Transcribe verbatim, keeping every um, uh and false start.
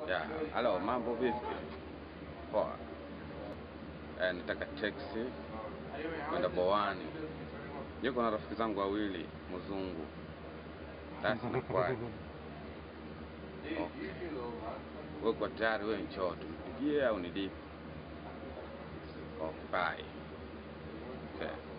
Ya, halo, mambo vipi? Poa. Eh, nataka taxi kwenda Bowani. Niko na rafiki zangu wawili mzungu. Basi nakwaje? Okay. Wewe kwa tayari, wewe njoo tumpigie au nidipe? Okay, bye. Okay.